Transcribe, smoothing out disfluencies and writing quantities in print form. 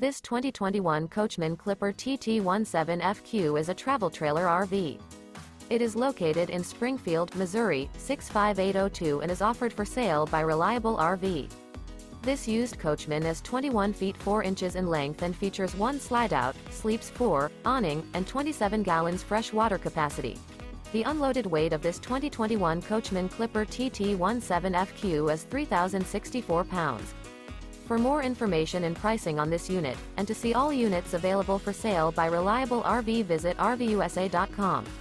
This 2021 Coachmen Clipper TT 17FQ is a travel trailer RV. It is located in Springfield, Missouri, 65802 and is offered for sale by Reliable RV. This used Coachmen is 21 feet 4 inches in length and features one slideout, sleeps 4, awning, and 27 gallons fresh water capacity. The unloaded weight of this 2021 Coachmen Clipper TT 17FQ is 3,064 pounds. For more information and pricing on this unit, and to see all units available for sale by Reliable RV, visit RVUSA.com.